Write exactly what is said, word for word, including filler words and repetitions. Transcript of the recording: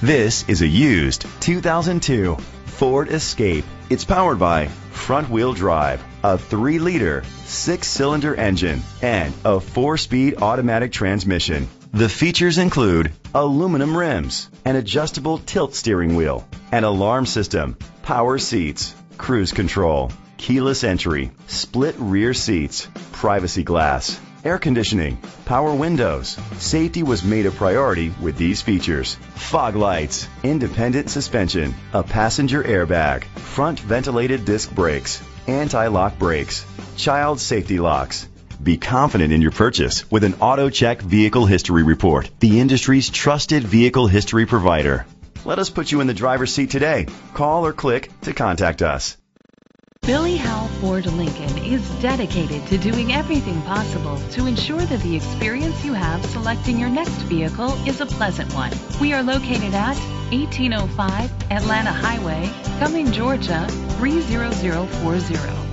This is a used two thousand two Ford Escape. It's powered by front-wheel drive, a three liter, six-cylinder engine, and a four-speed automatic transmission. The features include aluminum rims, an adjustable tilt steering wheel, an alarm system, power seats, cruise control, keyless entry, split rear seats, privacy glass, air conditioning, power windows. Safety was made a priority with these features: fog lights, independent suspension, a passenger airbag, front ventilated disc brakes, anti-lock brakes, child safety locks. Be confident in your purchase with an AutoCheck Vehicle History Report, the industry's trusted vehicle history provider. Let us put you in the driver's seat today. Call or click to contact us. Billy Howell Ford Lincoln is dedicated to doing everything possible to ensure that the experience you have selecting your next vehicle is a pleasant one. We are located at eighteen oh five Atlanta Highway, Cumming, Georgia three zero zero four zero.